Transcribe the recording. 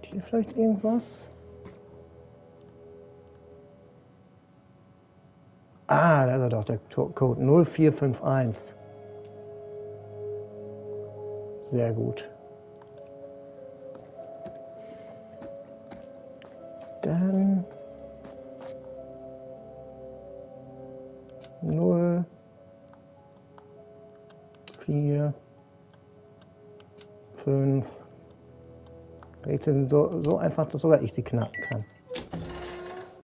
Hier vielleicht irgendwas? Ah, da ist er doch, der Code 0451. Sehr gut. Dann 0, 4, 5. Rätsel sind so einfach, dass sogar ich sie knacken kann.